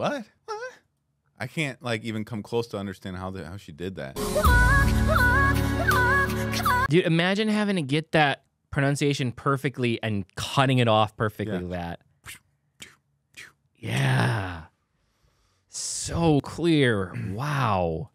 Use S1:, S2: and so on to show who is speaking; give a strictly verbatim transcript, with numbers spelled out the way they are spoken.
S1: what? What? I can't like even come close to understand how the, how she did that.
S2: Dude, imagine having to get that pronunciation perfectly and cutting it off perfectly.
S1: Yeah.
S2: That. Yeah. So clear. Wow.